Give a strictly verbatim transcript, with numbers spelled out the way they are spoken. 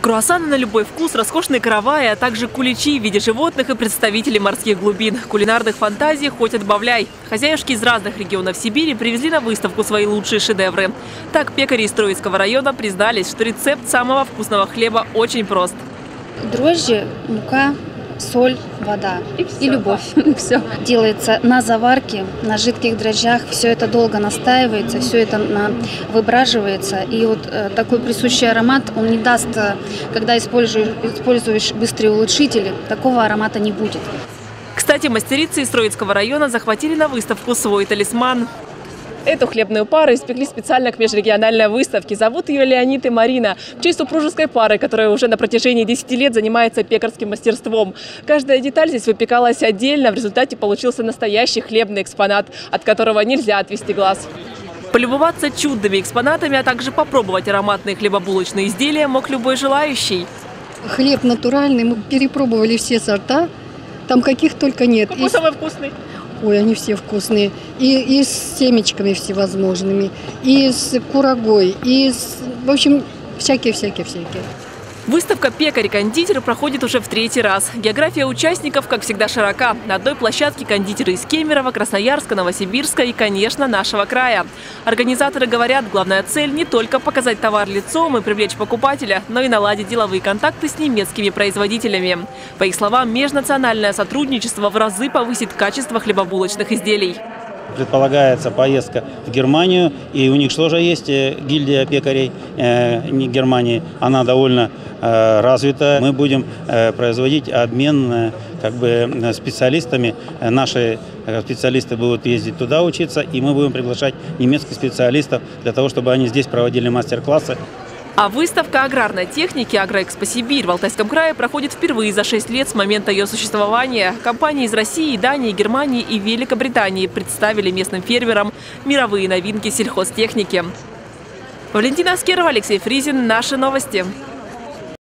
Круассаны на любой вкус, роскошные караваи, а также куличи в виде животных и представителей морских глубин. Кулинарных фантазий хоть отбавляй. Хозяюшки из разных регионов Сибири привезли на выставку свои лучшие шедевры. Так пекари из Троицкого района признались, что рецепт самого вкусного хлеба очень прост. Дрожжи, мука, соль, вода и, все. и любовь. Все делается на заварке, на жидких дрожжах. Все это долго настаивается, все это на... выбраживается. И вот э, такой присущий аромат, он не даст, э, когда используешь, используешь быстрые улучшители, такого аромата не будет. Кстати, мастерицы из Троицкого района захватили на выставку свой талисман. Эту хлебную пару испекли специально к межрегиональной выставке. Зовут ее Леонид и Марина, в честь супружеской пары, которая уже на протяжении десяти лет занимается пекарским мастерством. Каждая деталь здесь выпекалась отдельно. В результате получился настоящий хлебный экспонат, от которого нельзя отвести глаз. Полюбоваться чудными экспонатами, а также попробовать ароматные хлебобулочные изделия мог любой желающий. Хлеб натуральный, мы перепробовали все сорта, там каких только нет. Какой самый вкусный? Ой, они все вкусные. И, и с семечками всевозможными, и с курагой, и с... В общем, всякие-всякие-всякие. Выставка «Пекарь-кондитер» проходит уже в третий раз. География участников, как всегда, широка. На одной площадке кондитеры из Кемерово, Красноярска, Новосибирска и, конечно, нашего края. Организаторы говорят, главная цель не только показать товар лицом и привлечь покупателя, но и наладить деловые контакты с немецкими производителями. По их словам, межнациональное сотрудничество в разы повысит качество хлебобулочных изделий. Предполагается поездка в Германию, и у них тоже есть гильдия пекарей э, Германии. Она довольно э, развита. Мы будем э, производить обмен э, как бы специалистами. Наши специалисты будут ездить туда учиться, и мы будем приглашать немецких специалистов для того, чтобы они здесь проводили мастер-классы. А выставка аграрной техники «Агроэкспо Сибирь» в Алтайском крае проходит впервые за шесть лет с момента ее существования. Компании из России, Дании, Германии и Великобритании представили местным фермерам мировые новинки сельхозтехники. Валентина Аскерова, Алексей Фризин. Наши новости.